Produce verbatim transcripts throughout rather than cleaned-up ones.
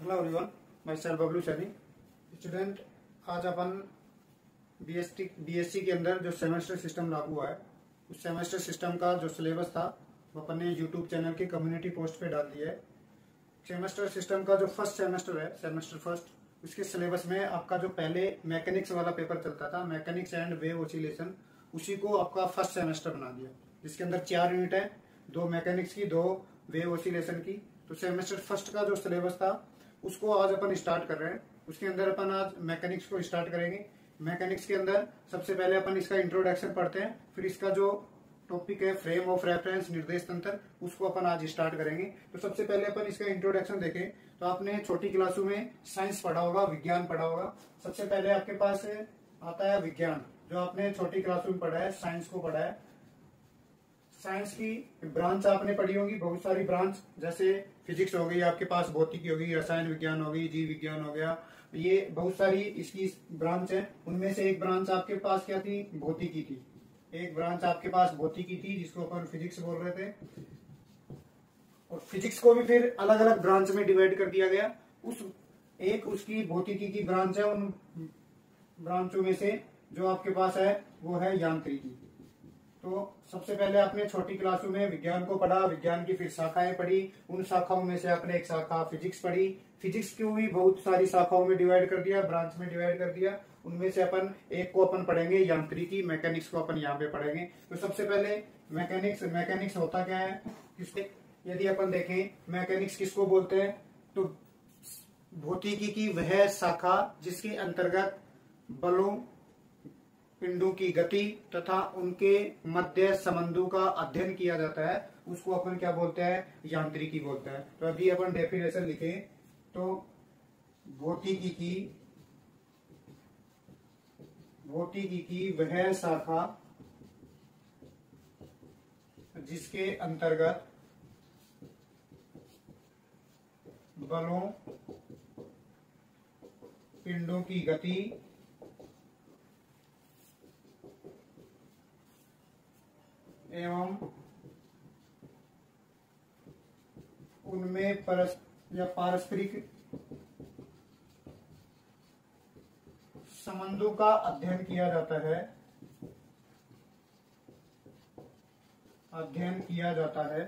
Hello everyone, my self Bablu Saini student. आज अपन BSc BSc के अंदर जो सेमेस्टर सिस्टम लागू हुआ है, उस सेमेस्टर सिस्टम का जो सिलेबस था वो अपन ने यूट्यूब चैनल के कम्युनिटी पोस्ट पे डाल दिया है। सेमेस्टर सिस्टम का जो फर्स्ट सेमेस्टर है, सेमेस्टर फर्स्ट, उसके सिलेबस में आपका जो पहले मैकेनिक्स वाला पेपर चलता था, मैकेनिक्स एंड वेव ऑसिलेशन, उसी को आपका फर्स्ट सेमेस्टर बना दिया, जिसके अंदर चार यूनिट है, दो मैकेनिक्स की, दो वेव ऑसिलेशन की। तो सेमेस्टर फर्स्ट का जो सिलेबस था उसको आज अपन स्टार्ट कर रहे हैं। उसके अंदर अपन आज मैकेनिक्स को स्टार्ट करेंगे। मैकेनिक्स के अंदर सबसे पहले अपन इसका इंट्रोडक्शन पढ़ते हैं, फिर इसका जो टॉपिक है फ्रेम ऑफ रेफरेंस, निर्देश तंत्र, उसको अपन आज स्टार्ट करेंगे। तो सबसे पहले अपन इसका इंट्रोडक्शन देखें तो आपने छोटी क्लासों में साइंस पढ़ा होगा, विज्ञान पढ़ा होगा। सबसे पहले आपके पास आता है विज्ञान, जो आपने छोटी क्लासों में पढ़ा है, साइंस को पढ़ा है। साइंस की ब्रांच आपने पढ़ी होगी, बहुत सारी ब्रांच, जैसे फिजिक्स हो गई आपके पास, भौतिकी होगी, रसायन विज्ञान हो गई, जीव विज्ञान हो गया, ये बहुत सारी इसकी ब्रांच है। उनमें से एक ब्रांच आपके पास क्या थी? भौतिकी थी। एक ब्रांच आपके पास भौतिकी थी, जिसको अपन फिजिक्स बोल रहे थे। और फिजिक्स को भी फिर अलग अलग ब्रांच में डिवाइड कर दिया गया। उस एक उसकी भौतिकी की ब्रांच है, उन ब्रांचों में से जो आपके पास है वो है यांत्रिकी। तो सबसे पहले आपने छोटी क्लासों में विज्ञान को पढ़ा, विज्ञान की फिर शाखाएं पढ़ी, उन शाखाओं में से आपने एक शाखा फिजिक्स पढ़ी। फिजिक्स को भी बहुत सारी शाखाओं में डिवाइड कर दिया, ब्रांच में डिवाइड कर दिया। उनमें से अपन एक को अपन पढ़ेंगे यांत्रिकी, मैकेनिक्स को अपन यहाँ पे पढ़ेंगे। तो सबसे पहले मैकेनिक्स, मैकेनिक्स होता क्या है? किसके यदि अपन देखें मैकेनिक्स किसको बोलते हैं, तो भौतिकी की वह शाखा जिसके अंतर्गत बलों, पिंडों की गति तथा उनके मध्य संबंधों का अध्ययन किया जाता है, उसको अपन क्या बोलते हैं? यांत्रिकी बोलते हैं। तो अभी अपन डेफिनेशन लिखें तो भौतिकी की भौतिकी की वह शाखा जिसके अंतर्गत बलों, पिंडों की गति एवं उनमें परस या पारस्परिक संबंधों का अध्ययन किया जाता है अध्ययन किया जाता है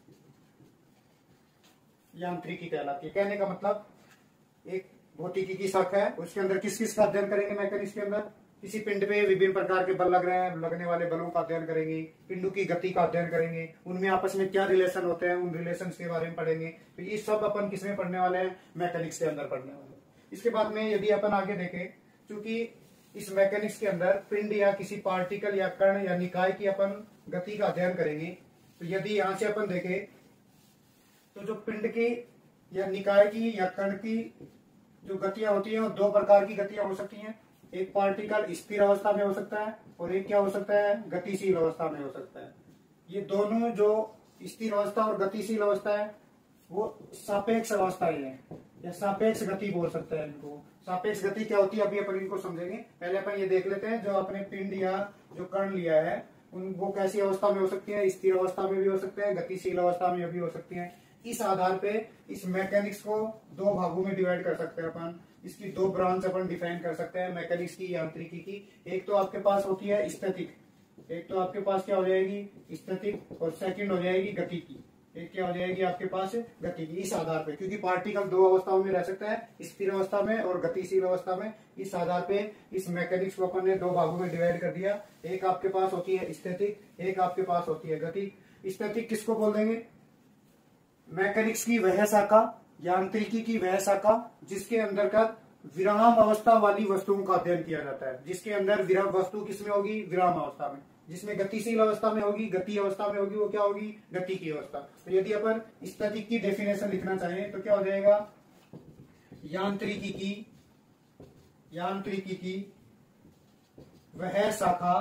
यांत्रिकी कहलाती है। कहने का मतलब एक भौतिकी की शाखा है, उसके अंदर किस किस का अध्ययन करेंगे? मैकेनिक्स के अंदर किसी पिंड पे विभिन्न प्रकार के बल लग रहे हैं, लगने वाले बलों का अध्ययन करेंगे, पिंडों की गति का अध्ययन करेंगे, उनमें आपस में क्या रिलेशन होते हैं, उन रिलेशन के बारे में पढ़ेंगे। तो ये सब अपन किसमें पढ़ने वाले हैं? मैकेनिक्स के अंदर पढ़ने वाले हैं। इसके बाद में यदि अपन आगे देखें, क्योंकि इस मैकेनिक्स के अंदर पिंड या किसी पार्टिकल या कण या निकाय की अपन गति का अध्ययन करेंगे, तो यदि यहां से अपन देखें तो जो पिंड की या निकाय की या कण की जो गतियां होती है, वो दो प्रकार की गतियां हो सकती हैं। एक पार्टिकल स्थिर अवस्था में हो सकता है और एक क्या हो सकता है? गतिशील अवस्था में हो सकता है। ये दोनों जो स्थिर अवस्था और गतिशील अवस्था है वो सापेक्ष अवस्थाएं हैं, या सापेक्ष गति बोल सकते हैं इनको। सापेक्ष गति क्या होती है अभी अपन इनको समझेंगे। पहले अपन ये देख लेते हैं, जो अपने पिंड या जो कण लिया है उन वो कैसी अवस्था में हो सकती है? स्थिर अवस्था में भी हो सकते हैं, गतिशील अवस्था में भी हो सकती है। इस आधार पे इस मैकेनिक्स को दो भागों में डिवाइड कर सकते हैं अपन। इसकी दो ब्रांच अपन डिफाइन कर सकते हैं मैकेनिक्स की, यांत्रिकी की। एक तो आपके पास होती है स्थैतिक, एक तो आपके पास क्या हो जाएगी? स्थैतिक, और सेकंड हो जाएगी गति की। एक क्या हो जाएगी आपके पास? गति की। इस आधार पे, क्योंकि पार्टिकल दो अवस्थाओं में रह सकता है, स्थिर अवस्था में और गतिशील अवस्था में। इस आधार पे इस मैकेनिक्स को अपन ने दो भागों में डिवाइड कर दिया। एक आपके पास होती है स्थैतिक, एक आपके पास होती है गति। स्थैतिक किसको बोल देंगे? मैकेनिक्स की वह शाखा, यांत्रिकी की वह शाखा जिसके अंतर्गत विराम अवस्था वाली वस्तुओं का अध्ययन किया जाता है। जिसके अंदर विराम वस्तु किसमें होगी? विराम अवस्था में। जिसमें गतिशील अवस्था में होगी, गति अवस्था में होगी, वो क्या होगी? गति की अवस्था। तो यदि अपन स्थैतिक की डेफिनेशन लिखना चाहें तो क्या हो जाएगा? यांत्रिकी की यांत्रिकी की वह शाखा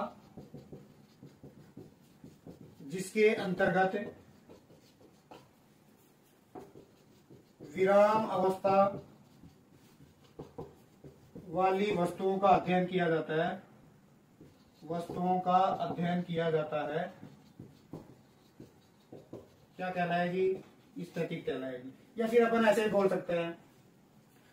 जिसके अंतर्गत विराम अवस्था वाली वस्तुओं का अध्ययन किया जाता है वस्तुओं का अध्ययन किया जाता है क्या कहलाएगी? स्थैतिक कहलाएगी। या फिर अपन ऐसे ही बोल सकते हैं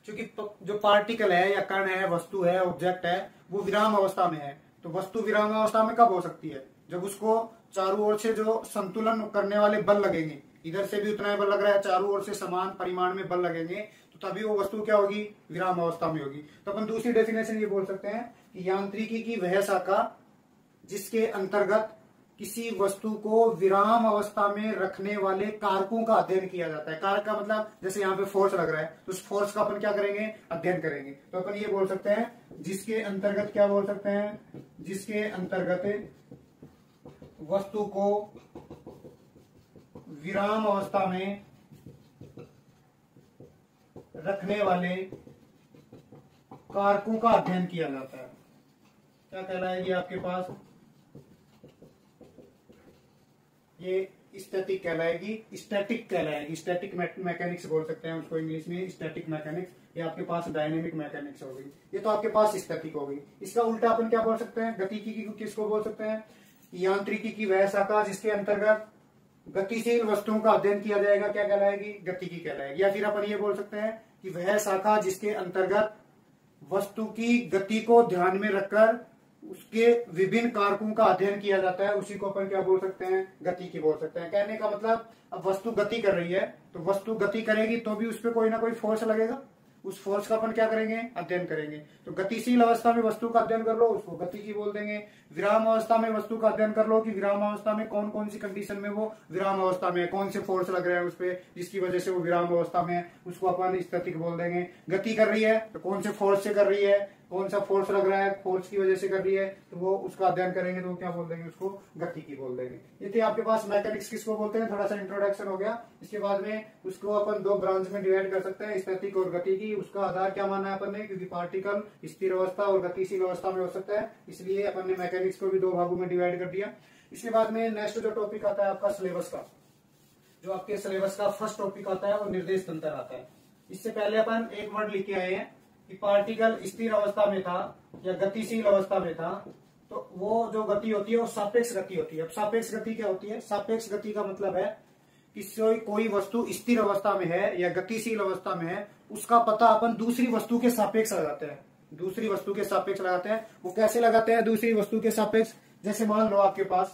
क्योंकि जो पार्टिकल है या कण है, वस्तु है, ऑब्जेक्ट है, वो विराम अवस्था में है। तो वस्तु विराम अवस्था में कब हो सकती है? जब उसको चारों ओर से जो संतुलन करने वाले बल लगेंगे, इधर से भी उतना ही बल लग रहा है, चारों ओर से समान परिमाण में बल लगेंगे, तो तभी वो वस्तु क्या होगी? विराम अवस्था में होगी। तो अपन दूसरी डेफिनेशन ये बोल सकते हैं कि यांत्रिकी की वह शाखा जिसके अंतर्गत किसी वस्तु को विराम अवस्था में रखने वाले कारकों का अध्ययन किया जाता है। कारक का मतलब जैसे यहाँ पे फोर्स लग रहा है, तो उस फोर्स का अपन क्या करेंगे? अध्ययन करेंगे। तो अपन ये बोल सकते हैं जिसके अंतर्गत, क्या बोल सकते हैं? जिसके अंतर्गत वस्तु को विराम अवस्था में रखने वाले कारकों का अध्ययन किया जाता है। क्या कहलाएगी आपके पास? ये स्टैटिक कहलाएगी, स्टैटिक कहलाएगी, स्टैटिक मैकेनिक्स बोल सकते हैं उसको इंग्लिश में, स्टैटिक मैकेनिक्स। ये आपके पास डायनेमिक मैकेनिक्स हो गई। ये तो आपके पास स्टैटिक हो गई। इसका उल्टा अपन क्या बोल सकते हैं? गतिकी की किसको बोल सकते हैं? यांत्रिकी की वह शाखा जिसके अंतर्गत गतिशील वस्तुओं का अध्ययन किया जाएगा, क्या कहलाएगी? गतिकी कहलाएगी। या फिर अपन ये बोल सकते हैं कि वह शाखा जिसके अंतर्गत वस्तु की गति को ध्यान में रखकर उसके विभिन्न कारकों का अध्ययन किया जाता है, उसी को अपन क्या बोल सकते हैं? गतिकी बोल सकते हैं। कहने का मतलब अब वस्तु गति कर रही है, तो वस्तु गति करेगी तो भी उस पर कोई ना कोई फोर्स लगेगा, उस फोर्स का अपन क्या करेंगे? अध्ययन करेंगे। तो गतिशील अवस्था में वस्तु का अध्ययन कर लो, उसको गतिकी बोल देंगे। विराम अवस्था में वस्तु का अध्ययन कर लो कि विराम अवस्था में कौन कौन सी कंडीशन में वो विराम अवस्था में है, कौन से फोर्स लग रहे हैं उस पर जिसकी वजह से वो विराम अवस्था में है, उसको अपन स्टैटिक बोल देंगे। गति कर रही है तो कौन से फोर्स से कर रही है, कौन सा फोर्स लग रहा है, फोर्स की वजह से कर रही है, तो वो उसका अध्ययन करेंगे, तो क्या बोल देंगे? उसको गतिकी बोल देंगे। ये थे आपके पास मैकेनिक्स किसको बोलते हैं, थोड़ा सा इंट्रोडक्शन हो गया। इसके बाद में उसको अपन दो ब्रांच में डिवाइड कर सकते हैं, स्टैटिक और गतिकी। उसका आधार क्या माना है अपन ने? क्योंकि पार्टिकल स्थिर अवस्था और गतिशील अवस्था में हो सकता है, इसलिए अपन ने मैकेनिक्स को भी दो भागों में डिवाइड कर दिया। इसके बाद में नेक्स्ट जो टॉपिक आता है आपका सिलेबस का, जो आपके सिलेबस का फर्स्ट टॉपिक आता है वो निर्देश तंत्र आता है। इससे पहले अपन एक वर्ड लिख के आए हैं कि पार्टिकल स्थिर अवस्था में था या गतिशील अवस्था में था, तो वो जो गति होती है वो सापेक्ष गति होती है। अब सापेक्ष गति क्या होती है? सापेक्ष गति का मतलब है कि कोई वस्तु स्थिर अवस्था में है या गतिशील अवस्था में है, उसका पता अपन दूसरी वस्तु के सापेक्ष लगाते हैं। दूसरी वस्तु के सापेक्ष लगाते हैं। वो कैसे लगाते हैं दूसरी वस्तु के सापेक्ष? जैसे मान लो आपके पास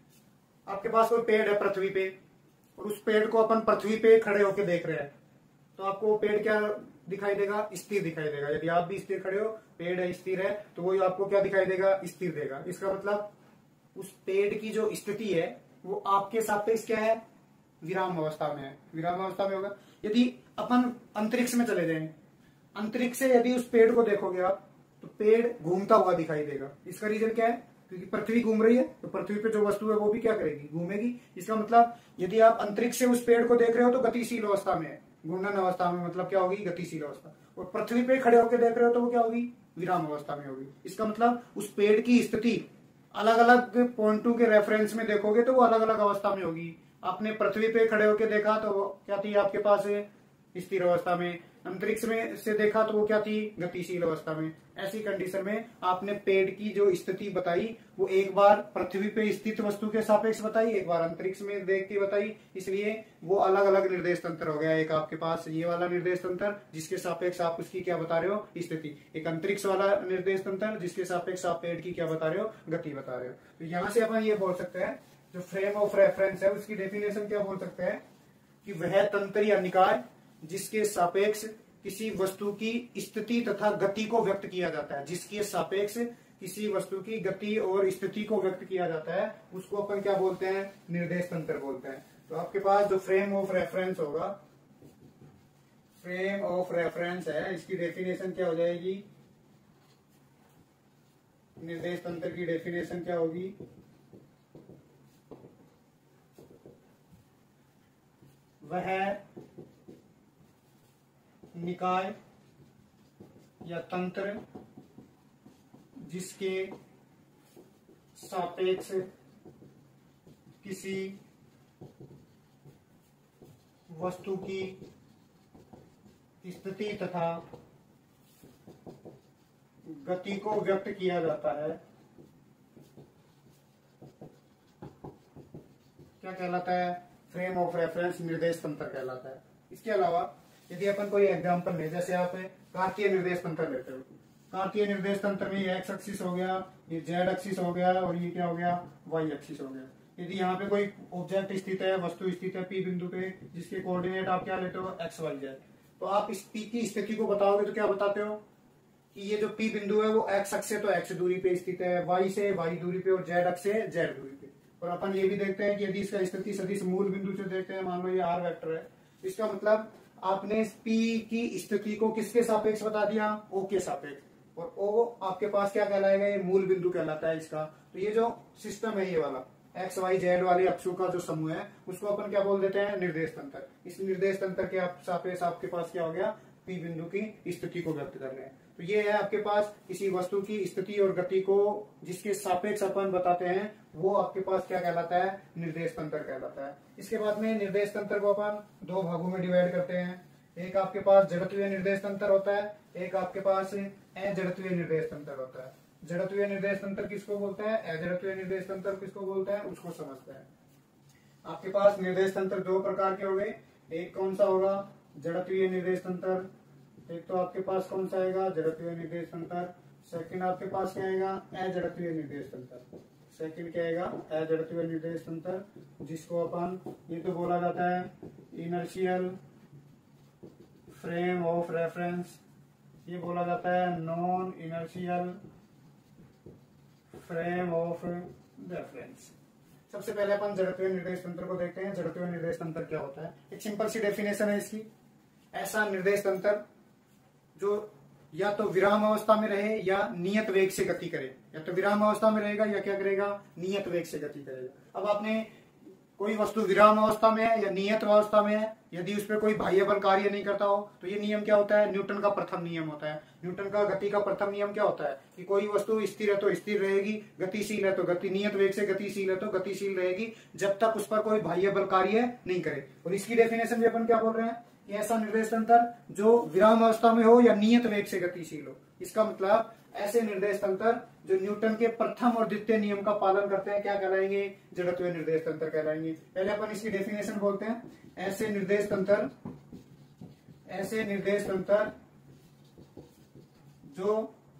आपके पास कोई पेड़ है पृथ्वी पे, और उस पेड़ को अपन पृथ्वी पे खड़े होकर देख रहे हैं, तो आपको वो पेड़ क्या दिखाई देगा? स्थिर दिखाई देगा। यदि आप भी स्थिर खड़े हो, पेड़ है स्थिर है, तो वो आपको क्या दिखाई देगा? स्थिर देगा। इसका मतलब उस पेड़ की जो स्थिति है वो आपके सापेक्ष क्या है? विराम अवस्था में है, विराम अवस्था में होगा। यदि अपन अंतरिक्ष में चले जाएं, अंतरिक्ष से यदि उस पेड़ को देखोगे आप, तो पेड़ घूमता हुआ दिखाई देगा। इसका रीजन क्या है? क्योंकि पृथ्वी घूम रही है, तो पृथ्वी पे जो वस्तु है वो भी क्या करेगी? घूमेगी। इसका मतलब यदि आप अंतरिक्ष से उस पेड़ को देख रहे हो तो गतिशील अवस्था में है, घूर्णन अवस्था में, मतलब क्या होगी? गतिशील अवस्था। और पृथ्वी पे खड़े होकर देख रहे हो तो वो क्या होगी? विराम अवस्था में होगी। इसका मतलब उस पेड़ की स्थिति अलग अलग पॉइंटों के रेफरेंस में देखोगे तो वो अलग अलग अवस्था में होगी। आपने पृथ्वी पे खड़े होकर देखा तो वो क्या थी आपके पास? स्थिर अवस्था में। अंतरिक्ष में से देखा तो वो क्या थी? गतिशील अवस्था में। ऐसी कंडीशन में आपने पेड़ की जो स्थिति बताई वो एक बार पृथ्वी पे स्थित वस्तु के सापेक्ष बताई, एक बार अंतरिक्ष में देख के बताई, इसलिए वो अलग अलग निर्देश तंत्र हो गया। एक आपके पास ये वाला निर्देश तंत्र जिसके सापेक्ष आप उसकी क्या बता रहे हो? स्थिति। एक अंतरिक्ष वाला निर्देश तंत्र जिसके सापेक्ष आप पेड़ की क्या बता रहे हो? गति बता रहे हो। तो यहाँ से अपन ये बोल सकते हैं जो फ्रेम ऑफ रेफरेंस है उसकी डेफिनेशन क्या बोल सकते हैं कि वह तंत्र या निकाय जिसके सापेक्ष किसी वस्तु की स्थिति तथा गति को व्यक्त किया जाता है, जिसके सापेक्ष किसी वस्तु की गति और स्थिति को व्यक्त किया जाता है, उसको अपन क्या बोलते हैं? निर्देश तंत्र बोलते हैं। तो आपके पास जो फ्रेम ऑफ रेफरेंस होगा, फ्रेम ऑफ रेफरेंस है, इसकी डेफिनेशन क्या हो जाएगी? निर्देश तंत्र की डेफिनेशन क्या होगी? वह निकाय या तंत्र जिसके सापेक्ष किसी वस्तु की स्थिति तथा गति को व्यक्त किया जाता है, क्या कहलाता है? फ्रेम ऑफ रेफरेंस, निर्देश तंत्र कहलाता है। इसके अलावा यदि अपन कोई एग्जांपल ले, जैसे आप कार्तीय निर्देश तंत्र लेते हो, कार्तीय निर्देश तंत्र में एक्स एक्सिस हो गया, ये जेड एक्सिस हो गया और ये क्या हो गया, वाई एक्सिस हो गया। यदि यहाँ पे कोई ऑब्जेक्ट स्थित है, वस्तु स्थित है पी बिंदु पे, जिसके कोऑर्डिनेट आप क्या लेते हो, एक्स वाई जेड, तो आप इस पी की स्थिति को बताओगे तो क्या बताते हो कि ये जो पी बिंदु है वो एक्स अक्ष से तो एक्स दूरी पे स्थित है, वाई से वाई दूरी पे और जेड अक्ष से जेड दूरी पे। और अपन ये भी देखते हैं कि यदि इसका स्थिति सदिश मूल बिंदु से देखते हैं, मान लो ये आर वेक्टर है, इसका मतलब आपने पी की स्थिति को किसके सापेक्ष बता दिया, ओ के सापेक्ष, और ओ आपके पास क्या कहलाएगा, ये मूल बिंदु कहलाता है इसका। तो ये जो सिस्टम है ये वाला एक्स वाई जेड वाले अक्षों का जो समूह है उसको अपन क्या बोल देते हैं, निर्देश तंत्र। इस निर्देश तंत्र के आप सापेक्ष आपके पास क्या हो गया, पी बिंदु की स्थिति को व्यक्त कर रहे हैं। तो ये है आपके पास किसी वस्तु की स्थिति और गति को जिसके सापेक्ष अपन बताते हैं वो आपके पास क्या कहलाता है, निर्देश तंत्र कहलाता है। इसके बाद में निर्देश तंत्र को अपन दो भागों में डिवाइड करते हैं। एक आपके पास जड़त्वीय निर्देश तंत्र होता है, एक आपके पास अजड़त्वीय निर्देश तंत्र होता है। जड़त्वीय निर्देश तंत्र किसको बोलते हैं, अजड़त्वीय निर्देश तंत्र किसको बोलते हैं, उसको समझते हैं। आपके पास निर्देश तंत्र दो प्रकार के हो गए, एक कौन सा होगा, जड़त्वीय निर्देश तंत्र, एक तो आपके पास कौन सा आएगा, जड़त्वीय निर्देश तंत्र। सेकंड आपके पास क्या आएगा, अजड़त्वीय निर्देश तंत्र। सेकंड क्या आएगा, अजड़त्वीय निर्देश तंत्र, जिसको अपन ये तो बोला जाता है इनर्शियल फ्रेम ऑफ रेफरेंस, ये बोला जाता है non inertial frame of reference. सबसे पहले अपन जड़त्वीय निर्देश तंत्र को देखते हैं। जड़त्वीय निर्देश तंत्र क्या होता है, एक सिंपल सी डेफिनेशन है इसकी, ऐसा निर्देश तंत्र जो या तो विराम अवस्था में रहे या नियत वेग से गति करे, या तो विराम अवस्था में रहेगा या क्या करेगा, नियत वेग से गति करेगा। अब आपने कोई वस्तु विराम अवस्था में है या नियत अवस्था में है, यदि उस पर कोई बाह्य बल कार्य नहीं करता हो तो ये नियम क्या होता है, न्यूटन का प्रथम नियम होता है। न्यूटन का गति का प्रथम नियम क्या होता है कि कोई वस्तु स्थिर है तो स्थिर रहेगी, गतिशील है तो गति नियत वेग से गतिशील है तो गतिशील रहेगी, जब तक उस पर कोई बाह्य बल कार्य नहीं करे। और इसकी डेफिनेशन भी अपन क्या बोल रहे हैं कि ऐसा निर्देश तंत्र जो विराम अवस्था में हो या नियत वेग से गतिशील हो। इसका मतलब ऐसे निर्देश तंत्र जो न्यूटन के प्रथम और द्वितीय नियम का पालन करते हैं क्या कहलाएंगे, जड़त्वीय निर्देश तंत्र कहलाएंगे। पहले अपन इसकी डेफिनेशन बोलते हैं, ऐसे निर्देश तंत्र ऐसे निर्देश तंत्र जो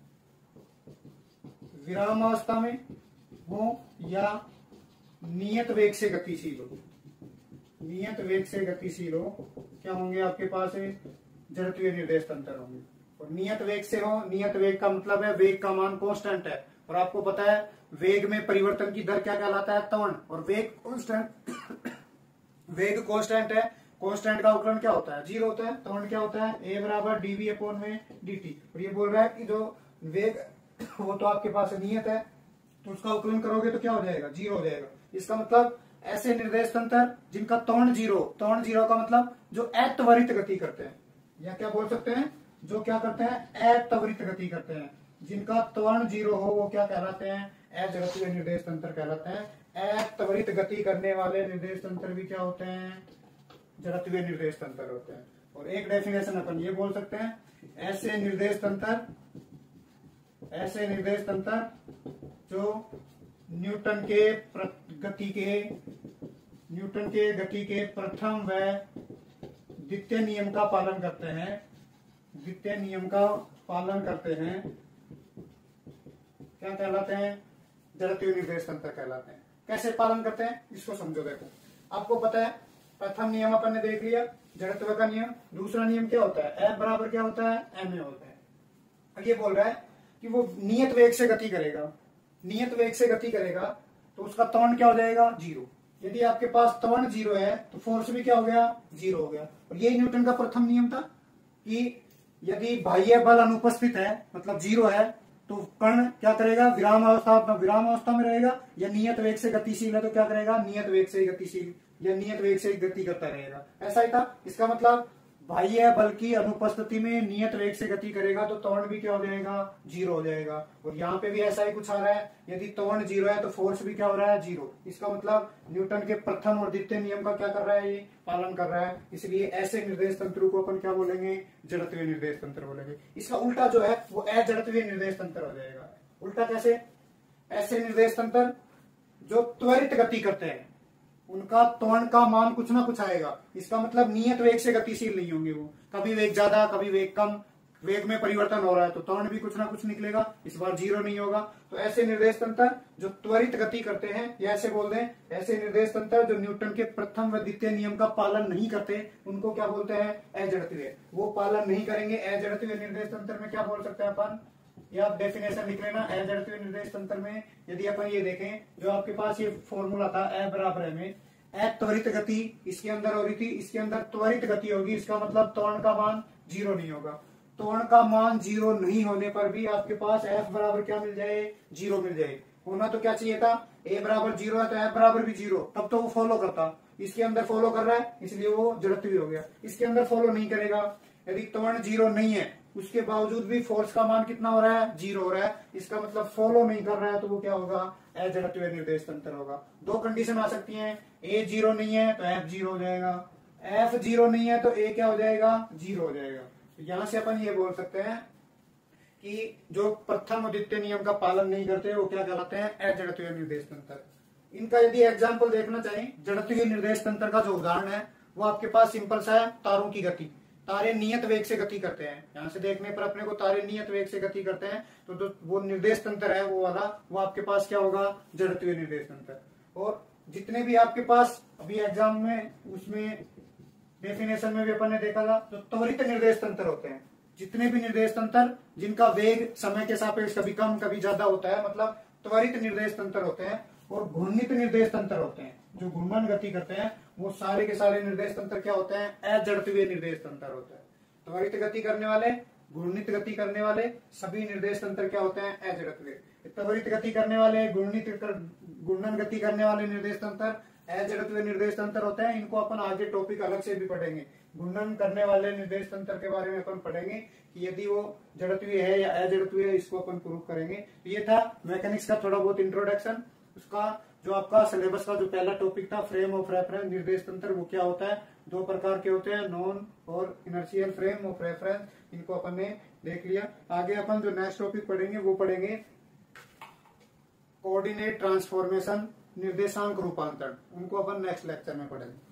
विराम अवस्था में हो या नियत वेग से गतिशील हो, नियत वेग से गतिशील हो, क्या होंगे आपके पास जड़त्वीय निर्देश तंत्र होंगे। और नियत वेग से हो, नियत वेग का मतलब है वेग का मान कांस्टेंट है, और आपको पता है वेग में परिवर्तन की दर क्या कहलाता है, त्वरण। और वेग कांस्टेंट वेग कांस्टेंट है, कांस्टेंट का अवकलन क्या होता है, जीरो होता है। त्वरण क्या होता है, ए बराबर डीवी अपॉन में डी। और ये बोल रहा है कि जो वेग वो तो आपके पास नियत है, तो उसका अवकलन करोगे तो क्या हो जाएगा, जीरो हो जाएगा। इसका मतलब ऐसे निर्देश तंत्र जिनका त्वरण जीरो, त्वरण जीरो का मतलब जो अत्वरित गति करते हैं, या क्या बोल सकते हैं, जो क्या करते हैं, अत्वरित गति करते हैं, जिनका त्वरण जीरो हो वो क्या कहलाते हैं, अजड़त्वीय निर्देश तंत्र कहलाते हैं। अत्वरित गति करने वाले निर्देश तंत्र भी क्या होते हैं, जड़त्वीय निर्देश तंत्र होते हैं। और एक डेफिनेशन अपन ये बोल सकते हैं, ऐसे निर्देश तंत्र ऐसे निर्देश तंत्र जो न्यूटन के गति के न्यूटन के गति के प्रथम व द्वितीय नियम का पालन करते हैं द्वितीय नियम का पालन करते हैं क्या कहलाते हैं, जड़त्वीय निर्देश तंत्र कहलाते हैं। कैसे पालन करते हैं इसको समझो। देखो आपको पता है प्रथम नियम अपन ने देख लिया, जड़त्व का नियम। दूसरा नियम क्या होता है, F बराबर क्या होता है, एम ए होता है। अब ये बोल रहा है कि वो नियत वेग से गति करेगा, नियत वेग से गति करेगा तो उसका त्वरण क्या हो जाएगा, जीरो। यदि आपके पास त्वरण जीरो है तो फोर्स भी क्या हो गया, जीरो हो गया। और यही न्यूटन का प्रथम नियम था कि यदि बाह्य बल अनुपस्थित है मतलब जीरो है तो कण क्या करेगा, विराम अवस्था विराम अवस्था में रहेगा, या नियत वेग से गतिशील है तो क्या करेगा, नियत वेग से गतिशील या नियत वेग से गति करता रहेगा। ऐसा ही था। इसका मतलब बाह्य बल की अनुपस्थिति में नियत वेग से गति करेगा तो त्वरण भी क्या हो जाएगा, जीरो हो जाएगा। और यहाँ पे भी ऐसा ही कुछ आ रहा है, यदि त्वरण जीरो है तो फोर्स भी क्या हो रहा है, जीरो। इसका मतलब न्यूटन के प्रथम और द्वितीय नियम का क्या कर रहा है, ये पालन कर रहा है। इसलिए ऐसे निर्देश तंत्र को अपन क्या बोलेंगे, जड़त्वीय निर्देश तंत्र बोलेंगे। इसका उल्टा जो है वो अजड़त्वीय निर्देश तंत्र हो जाएगा। उल्टा कैसे, ऐसे निर्देश तंत्र जो त्वरित गति करते हैं, उनका त्वरण का मान कुछ ना कुछ आएगा। इसका मतलब नियत वेग से गतिशील नहीं होंगे वो, कभी वेग ज्यादा कभी वेग कम, वेग में परिवर्तन हो रहा है तो त्वरण भी कुछ ना कुछ निकलेगा, इस बार जीरो नहीं होगा। तो ऐसे निर्देश तंत्र जो त्वरित गति करते हैं, या ऐसे बोल दें ऐसे निर्देश तंत्र जो न्यूटन के प्रथम व द्वितीय नियम का पालन नहीं करते, उनको क्या बोलते हैं, अजड़त्वीय। वो पालन नहीं करेंगे, अजड़त्वीय निर्देश तंत्र में क्या बोल सकते हैं अपन, या डेफिनेशन लिख लेना। अजड़त्वीय निर्देश तंत्र में यदि अपन ये देखें, जो आपके पास ये फॉर्मूला था ए बराबर में, त्वरित गति इसके अंदर हो रही थी, इसके अंदर त्वरित गति होगी, इसका मतलब त्वरण का मान जीरो नहीं होगा। त्वरण का मान जीरो नहीं होने पर भी आपके पास एफ बराबर क्या मिल जाए, जीरो मिल जाए। होना तो क्या चाहिए था, ए बराबर जीरो है तो एफ बराबर भी जीरो, तब तो वो फॉलो करता। इसके अंदर फॉलो कर रहा है इसलिए वो जड़त्वीय हो गया, इसके अंदर फॉलो नहीं करेगा। यदि त्वरण जीरो नहीं है उसके बावजूद भी फोर्स का मान कितना हो रहा है, जीरो हो रहा है, इसका मतलब फॉलो नहीं कर रहा है, तो वो क्या होगा, अजड़त्वीय निर्देश तंत्र होगा। दो कंडीशन आ सकती हैं, ए जीरो नहीं है तो एफ जीरो हो जाएगा, एफ जीरो नहीं है तो ए क्या हो जाएगा, जीरो हो जाएगा। तो यहां से अपन ये बोल सकते हैं कि जो प्रथम और द्वितीय नियम का पालन नहीं करते वो क्या कहलाते हैं, अजड़त्वीय निर्देश तंत्र। इनका यदि एग्जाम्पल देखना चाहिए, जड़त्वीय निर्देश तंत्र का जो उदाहरण है वो आपके पास सिंपल सा है, तारों की गति। तारे नियत वेग से गति करते हैं, यहां से देखने पर अपने को तारे नियत वेग से गति करते हैं, तो, तो वो निर्देश तंत्र है वो वाला, वो आपके पास क्या होगा, जड़त्वीय निर्देश तंत्र। और जितने भी आपके पास अभी एग्जाम में उसमें डेफिनेशन में भी अपन ने देखा था, तो त्वरित निर्देश तंत्र होते हैं। जितने भी निर्देश तंत्र जिनका वेग समय के सापेक्ष कभी कम कभी ज्यादा होता है, मतलब त्वरित निर्देश तंत्र होते हैं। और घूर्णित निर्देश तंत्र होते हैं, जो घूर्णन गति करते हैं, वो सारे के सारे निर्देश तंत्र क्या होते हैं, अजड़त्वीय निर्देश तंत्र होते हैं। त्वरित गति करने वाले, घूर्णित गति करने वाले सभी निर्देश तंत्र क्या होते हैं, अजड़त्वीय। त्वरित गति करने वाले, घूर्णित घूर्णन गति करने वाले निर्देश तंत्र अजड़त्वीय निर्देश तंत्र होते हैं। इनको अपन आगे टॉपिक अलग से भी पढ़ेंगे। घूर्णन करने वाले निर्देश तंत्र के बारे में अपन पढ़ेंगे कि यदि वो जड़त्वीय है या अजड़त्वीय, इसको अपन प्रूव करेंगे। ये था मैकेनिक्स का थोड़ा बहुत इंट्रोडक्शन। उसका जो आपका सिलेबस का जो पहला टॉपिक था, फ्रेम ऑफ रेफरेंस निर्देश तंत्र, वो क्या होता है, दो प्रकार के होते हैं, नॉन और इनर्शियल फ्रेम ऑफ रेफरेंस। इनको अपन ने देख लिया। आगे अपन जो नेक्स्ट टॉपिक पढ़ेंगे वो पढ़ेंगे कोऑर्डिनेट ट्रांसफॉर्मेशन, निर्देशांक रूपांतरण। उनको अपन नेक्स्ट लेक्चर में पढ़ेंगे।